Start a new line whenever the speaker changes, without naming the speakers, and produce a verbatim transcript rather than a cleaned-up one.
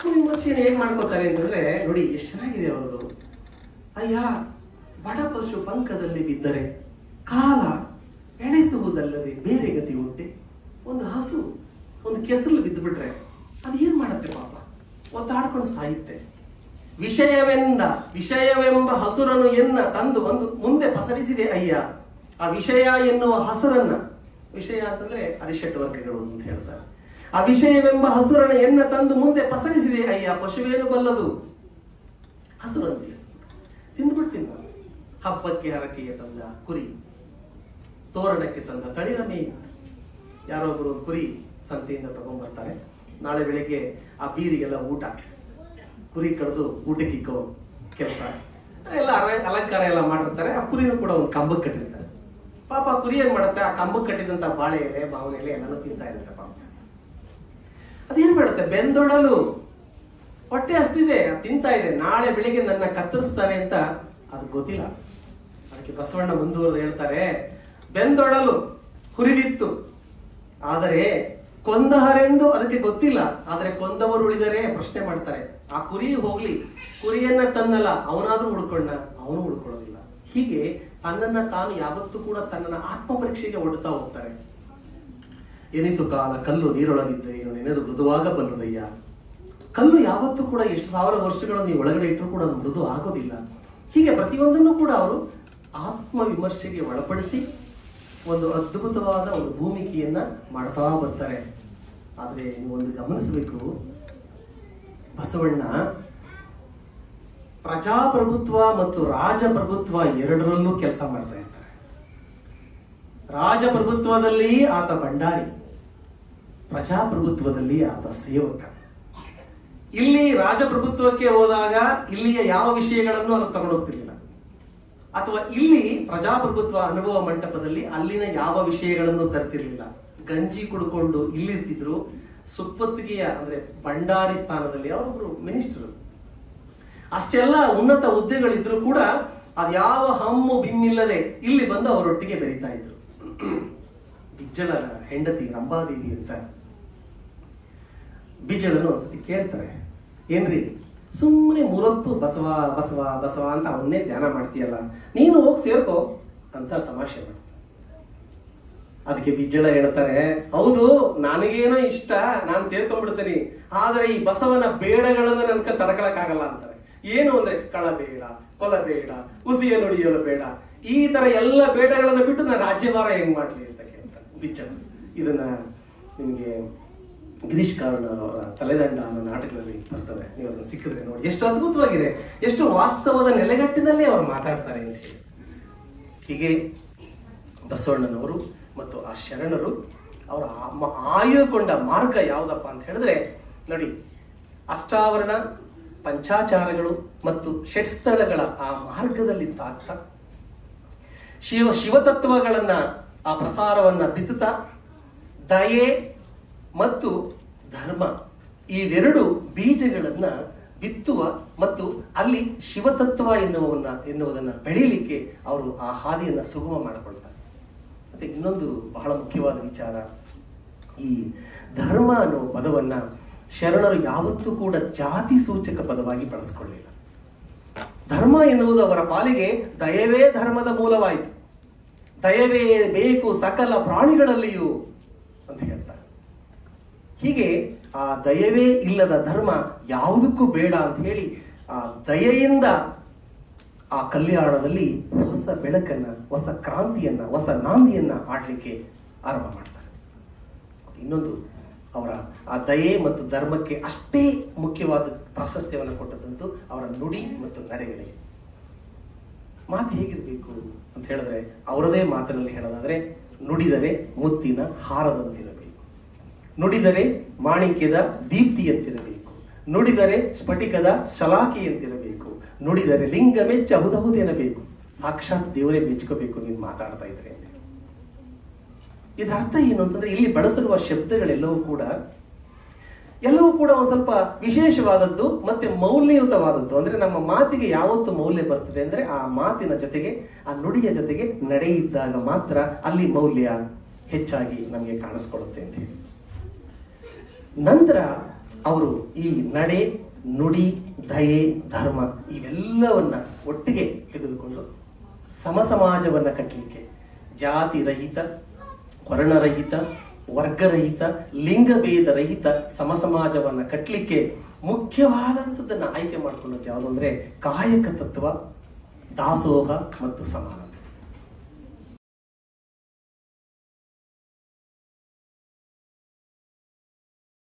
ಆತ್ಮವಿಮರ್ಶೆಯನ್ನು ಹೇಗೆ ಮಾಡ್ಕೋತಾರೆ ಅಂತಂದ್ರೆ ನೋಡಿ ಎಷ್ಟು ಚೆನ್ನಾಗಿದೆ ಅವರದು. ಅಯ್ಯ ಬಡ ಪಶು ಪಂಕದಲ್ಲಿ ಬಿದ್ದರೆ ಕಾಲ ಎಣಿಸುವುದಲ್ಲದೆ ಬೇರೆ ಗತಿ ಉಂಟೆ. ಒಂದು ಹಸು ಒಂದು ಕೆಸರಲ್ಲಿ ಬಿದ್ದು ಬಿಟ್ರೆ ಅದು ಏನ್ ಮಾಡುತ್ತೆ ಪಾಪ, ಒತ್ತಾಡ್ಕೊಂಡು ಸಾಯುತ್ತೆ. ವಿಷಯವೆಂದ ವಿಷಯವೆಂಬ ಹಸುರನ್ನು ಎನ್ನ ತಂದು ಒಂದು ಮುಂದೆ ಪಸರಿಸಿದೆ ಅಯ್ಯ. ಆ ವಿಷಯ ಎನ್ನುವ ಹಸುರನ್ನ, ವಿಷಯ ಅಂತಂದ್ರೆ ಅರಿಷಟ್ ವರ್ಗಗಳು ಅಂತ ಹೇಳ್ತಾರೆ. ಆ ವಿಷಯವೆಂಬ ಹಸುರನ ಎನ್ನ ತಂದು ಮುಂದೆ ಪಸರಿಸಿದೆ ಅಯ್ಯ. ಪಶುವೇನು ಬಲ್ಲದು, ಹಸುರನ್ನು ತಿಂದ್ಬಿಡ್ತೀನಿ ನಾನು. ಹಬ್ಬಕ್ಕೆ ಹರಕೆಗೆ ತಂದ ಕುರಿ, ತೋರಣಕ್ಕೆ ತಂದ ತಳಿರ ಮೇವು. ಯಾರೊಬ್ಬರು ಕುರಿ ಸಂತೆಯಿಂದ ತಗೊಂಡ್ಬರ್ತಾರೆ. ನಾಳೆ ಬೆಳಿಗ್ಗೆ ಆ ಬೀದಿಗೆಲ್ಲ ಊಟ, ಕುರಿ ಕಳೆದು ಊಟಕ್ಕಿಕ್ಕೋ ಕೆಲಸ ಎಲ್ಲ ಅಲಂಕಾರ ಎಲ್ಲ ಮಾಡಿರ್ತಾರೆ. ಆ ಕುರಿನೂ ಕೂಡ ಒಂದು ಕಂಬಕ್ಕೆ ಕಟ್ಟಿರ್ತಾರೆ. ಪಾಪ ಆ ಕುರಿ ಏನ್ ಮಾಡುತ್ತೆ, ಆ ಕಂಬಕ್ಕೆ ಕಟ್ಟಿದಂತ ಬಾಳೆ ಎಲೆ ಮಾವಿನ ಎಲೆ ಎಲ್ಲಾನು ತಿಂತಾ ಇರುತ್ತೆ ಪಾಪ. ಅದೇನ್ ಮಾಡುತ್ತೆ, ಬೆಂದೊಡಲು ಹೊಟ್ಟೆ ಹಸ್ತಿದೆ, ತಿಂತಾ ಇದೆ. ನಾಳೆ ಬೆಳಿಗ್ಗೆ ನನ್ನ ಕತ್ತರಿಸ್ತಾನೆ ಅಂತ ಅದು ಗೊತ್ತಿಲ್ಲ. ಅದಕ್ಕೆ ಬಸವಣ್ಣ ಮುಂದುವರೆದು ಹೇಳ್ತಾರೆ, ಬೆಂದೊಡಲು ಹುರಿದಿತ್ತು ಆದರೆ ಕೊಂದಹರೆಂದು ಅದಕ್ಕೆ ಗೊತ್ತಿಲ್ಲ. ಆದರೆ ಕೊಂದವರು ಉಳಿದರೆ ಪ್ರಶ್ನೆ ಮಾಡ್ತಾರೆ. ಆ ಕುರಿ ಹೋಗ್ಲಿ, ಕುರಿಯನ್ನ ತನ್ನಲ್ಲ ಅವನಾದ್ರೂ ಉಳ್ಕೊಂಡ, ಅವನು ಉಳ್ಕೊಳ್ಳೋದಿಲ್ಲ. ಹೀಗೆ ತನ್ನನ್ನ ತಾನು ಯಾವತ್ತೂ ಕೂಡ ತನ್ನ ಆತ್ಮ ಪರೀಕ್ಷೆಗೆ ಒಡ್ತಾ ಹೋಗ್ತಾರೆ. ಎನಿಸು ಕಾಲ ಕಲ್ಲು ನೀರೊಳಗಿದ್ದರೆ ಏನು ನೆನೆದು ಮೃದುವಾಗ ಬಲ್ಲುದಯ್ಯ. ಕಲ್ಲು ಯಾವತ್ತೂ ಕೂಡ ಎಷ್ಟು ಸಾವಿರ ವರ್ಷಗಳನ್ನು ನೀವು ಒಳಗಡೆ ಇಟ್ಟರು ಕೂಡ ಅದು ಮೃದು ಆಗೋದಿಲ್ಲ. ಹೀಗೆ ಪ್ರತಿಯೊಂದನ್ನು ಕೂಡ ಅವರು ಆತ್ಮ ವಿಮರ್ಶೆಗೆ ಒಳಪಡಿಸಿ ಒಂದು ಅದ್ಭುತವಾದ ಒಂದು ಭೂಮಿಕೆಯನ್ನ ಮಾಡ್ತಾ ಬರ್ತಾರೆ. ಆದ್ರೆ ನೀವು ಒಂದು ಗಮನಿಸಬೇಕು, ಬಸವಣ್ಣ ಪ್ರಜಾಪ್ರಭುತ್ವ ಮತ್ತು ರಾಜಪ್ರಭುತ್ವ ಎರಡರಲ್ಲೂ ಕೆಲಸ ಮಾಡ್ತಾ ಇರ್ತಾರೆ. ರಾಜಪ್ರಭುತ್ವದಲ್ಲಿ ಆತ ಭಂಡಾರಿ, ಪ್ರಜಾಪ್ರಭುತ್ವದಲ್ಲಿ ಆತ ಸೇವಕ. ಇಲ್ಲಿ ರಾಜಪ್ರಭುತ್ವಕ್ಕೆ ಹೋದಾಗ ಇಲ್ಲಿಯ ಯಾವ ವಿಷಯಗಳನ್ನು ಅದು ತಗೊಂಡೋಗ್ತಿರ್ಲಿಲ್ಲ, ಅಥವಾ ಇಲ್ಲಿ ಪ್ರಜಾಪ್ರಭುತ್ವ ಅನುಭವ ಮಂಟಪದಲ್ಲಿ ಅಲ್ಲಿನ ಯಾವ ವಿಷಯಗಳನ್ನು ತರ್ತಿರ್ಲಿಲ್ಲ. ಗಂಜಿ ಕುಡ್ಕೊಂಡು ಇಲ್ಲಿರ್ತಿದ್ರು. ಸುಪ್ಪತ್ತಿಗೆಯ ಅಂದ್ರೆ ಭಂಡಾರಿ ಸ್ಥಾನದಲ್ಲಿ ಅವರೊಬ್ರು ಮಿನಿಸ್ಟರ್. ಅಷ್ಟೆಲ್ಲ ಉನ್ನತ ಹುದ್ದೆಗಳಿದ್ರು ಕೂಡ ಅದ್ಯಾವ ಹಮ್ಮು ಬಿಮ್ಮಿಲ್ಲದೆ ಇಲ್ಲಿ ಬಂದು ಅವರೊಟ್ಟಿಗೆ ಬೆರೀತಾ ಇದ್ರು. ಬಿಜ್ಜಳನ ಹೆಂಡತಿ ರಂಭಾದೇವಿ ಅಂತ ಬಿಜ್ಜಳನ್ನು ಒಂದ್ಸತಿ ಕೇಳ್ತಾರೆ, ಏನ್ರಿ ಸುಮ್ಮನೆ ಮೂರೊತ್ತು ಬಸವ ಬಸವ ಬಸವ ಅಂತ ಅವನ್ನೇ ಧ್ಯಾನ ಮಾಡ್ತೀಯಲ್ಲ, ನೀನು ಹೋಗಿ ಸೇರ್ಕೋ ಅಂತ ತಮಾಷೆ ಮಾಡ್ತಾರೆ. ಅದಕ್ಕೆ ಬಿಜ್ಜಳ ಹೇಳ್ತಾರೆ, ಹೌದು ನನಗೇನೋ ಇಷ್ಟ, ನಾನು ಸೇರ್ಕೊಂಡ್ಬಿಡ್ತೀನಿ, ಆದ್ರೆ ಈ ಬಸವನ ಬೇಡಗಳನ್ನ ನನ್ ಕೈ ತಡ್ಕೊಳಕ್ ಆಗಲ್ಲ ಅಂತಾರೆ. ಏನು ಅಂದ್ರೆ ಕಳ ಬೇಡ, ಕೊಲ ಬೇಡ, ಉಸಿಯ ನುಡಿಯಲು ಬೇಡ, ಈ ತರ ಎಲ್ಲ ಬೇಡಗಳನ್ನ ಬಿಟ್ಟು ನಾನು ರಾಜ್ಯಭಾರ ಹೆಂಗ್ ಮಾಡ್ಲಿ ಅಂತ ಕೇಳ್ತಾರೆ ಬಿಜ್ಜಳ. ಇದನ್ನ ನಿಮ್ಗೆ ಗಿರೀಶ್ ಕಾರ್ನಾಡ್ ಅವರ ತಲೆದಂಡ ಅನ್ನೋ ನಾಟಕದಲ್ಲಿ ಬರ್ತದೆ, ನೀವು ಅದನ್ನ ಸಿಕ್ಕಿದ್ರೆ ನೋಡಿ. ಎಷ್ಟು ಅದ್ಭುತವಾಗಿದೆ, ಎಷ್ಟು ವಾಸ್ತವದ ನೆಲೆಗಟ್ಟಿನಲ್ಲಿ ಅವರು ಮಾತಾಡ್ತಾರೆ ಅಂತ ಹೇಳಿ. ಹೀಗೆ ಬಸವಣ್ಣನವರು ಮತ್ತು ಆ ಶರಣರು ಅವರ ಆಯ್ದುಕೊಂಡ ಮಾರ್ಗ ಯಾವುದಪ್ಪ ಅಂತ ಹೇಳಿದ್ರೆ ನೋಡಿ, ಅಷ್ಟಾವರಣ, ಪಂಚಾಚಾರಗಳು ಮತ್ತು ಷಟ್ಸ್ಥಳಗಳ ಆ ಮಾರ್ಗದಲ್ಲಿ ಸಾಕ್ತಾ ಶಿವ ಶಿವತತ್ವಗಳನ್ನ ಆ ಪ್ರಸಾರವನ್ನ ಬಿತ್ತುತ್ತಾ ದಯೆ ಮತ್ತು ಧರ್ಮ ಇವೆರಡು ಬೀಜಗಳನ್ನ ಬಿತ್ತುವ ಮತ್ತು ಅಲ್ಲಿ ಶಿವತತ್ವ ಎನ್ನುವನ್ನ ಎನ್ನುವುದನ್ನ ಬೆಳೀಲಿಕ್ಕೆ ಅವರು ಆ ಹಾದಿಯನ್ನ ಸುಗಮ ಮಾಡಿಕೊಳ್ತಾರೆ. ಮತ್ತೆ ಇನ್ನೊಂದು ಬಹಳ ಮುಖ್ಯವಾದ ವಿಚಾರ, ಈ ಧರ್ಮ ಅನ್ನೋ ಪದವನ್ನ ಶರಣರು ಯಾವತ್ತೂ ಕೂಡ ಜಾತಿ ಸೂಚಕ ಪದವಾಗಿ ಬಳಸಿಕೊಳ್ಳಲಿಲ್ಲ. ಧರ್ಮ ಎನ್ನುವುದು ಅವರ ಪಾಲಿಗೆ ದಯವೇ ಧರ್ಮದ ಮೂಲವಾಯಿತು. ದಯವೇ ಬೇಕು ಸಕಲ ಪ್ರಾಣಿಗಳಲ್ಲಿಯೂ ಅಂತ ಹೇಳ್ತಾರೆ. ಹೀಗೆ ಆ ದಯವೇ ಇಲ್ಲದ ಧರ್ಮ ಯಾವುದಕ್ಕೂ ಬೇಡ ಅಂತ ಹೇಳಿ ಆ ದಯೆಯಿಂದ ಆ ಕಲ್ಯಾಣದಲ್ಲಿ ಹೊಸ ಬೆಳಕನ್ನ, ಹೊಸ ಕ್ರಾಂತಿಯನ್ನ, ಹೊಸ ನಾಂದಿಯನ್ನ ಆಡ್ಲಿಕ್ಕೆ ಆರಂಭ ಮಾಡ್ತಾರೆ. ಇನ್ನೊಂದು ಅವರ ಆ ದಯೆ ಮತ್ತು ಧರ್ಮಕ್ಕೆ ಅಷ್ಟೇ ಮುಖ್ಯವಾದ ಪ್ರಾಶಸ್ತ್ಯವನ್ನು ಕೊಟ್ಟದಂತೂ ಅವರ ನುಡಿ ಮತ್ತು ನಡೆಗಳಿಗೆ. ಮಾತು ಹೇಗಿರ್ಬೇಕು ಅಂತ ಹೇಳಿದ್ರೆ ಅವರದೇ ಮಾತಿನಲ್ಲಿ ಹೇಳೋದಾದ್ರೆ, ನುಡಿದರೆ ಮುತ್ತಿನ ಹಾರದಂತಿರಬೇಕು, ನುಡಿದರೆ ಮಾಣಿಕ್ಯದ ದೀಪ್ತಿಯಂತಿರಬೇಕು, ನುಡಿದರೆ ಸ್ಫಟಿಕದ ಸಲಾಖೆಯಂತಿರಬೇಕು, ನುಡಿದರೆ ಲಿಂಗ ಮೆಚ್ಚ ಅಹುದಹುದೆನಬೇಕು, ಸಾಕ್ಷಾತ್ ದೇವರೇ ಮೆಚ್ಕೋಬೇಕು ನೀನು ಮಾತಾಡ್ತಾ ಇದ್ರೆ. ಇದರ ಅರ್ಥ ಏನು ಅಂತಂದ್ರೆ, ಇಲ್ಲಿ ಬಳಸಿರುವ ಶಬ್ದಗಳೆಲ್ಲವೂ ಕೂಡ ಎಲ್ಲವೂ ಕೂಡ ಒಂದು ಸ್ವಲ್ಪ ವಿಶೇಷವಾದದ್ದು ಮತ್ತೆ ಮೌಲ್ಯಯುತವಾದದ್ದು. ಅಂದ್ರೆ ನಮ್ಮ ಮಾತಿಗೆ ಯಾವತ್ತು ಮೌಲ್ಯ ಬರ್ತದೆ ಅಂದ್ರೆ ಆ ಮಾತಿನ ಜೊತೆಗೆ, ಆ ನುಡಿಯ ಜೊತೆಗೆ ನಡೆಯಿದ್ದಾಗ ಮಾತ್ರ ಅಲ್ಲಿ ಮೌಲ್ಯ ಹೆಚ್ಚಾಗಿ ನಮಗೆ ಕಾಣಿಸ್ಕೊಳ್ಳುತ್ತೆ ಅಂತ ಹೇಳಿ. ನಂತರ ಅವರು ಈ ನಡೆ, ನುಡಿ, ದಯೆ, ಧರ್ಮ ಇವೆಲ್ಲವನ್ನ ಒಟ್ಟಿಗೆ ತೆಗೆದುಕೊಂಡು ಸಮ ಸಮಾಜವನ್ನ ಕಟ್ಟಲಿಕ್ಕೆ ಜಾತಿ ರಹಿತ, ವರ್ಣರಹಿತ, ವರ್ಗರಹಿತ, ಲಿಂಗಭೇದ ರಹಿತ ಸಮ ಸಮಾಜವನ್ನ ಕಟ್ಟಲಿಕ್ಕೆ ಮುಖ್ಯವಾದಂಥದ್ದನ್ನು ಆಯ್ಕೆ ಮಾಡಿಕೊಂಡದ್ದು ಯಾವುದು ಅಂದ್ರೆ ಕಾಯಕ ತತ್ವ, ದಾಸೋಹ ಮತ್ತು ಸಮಾನ.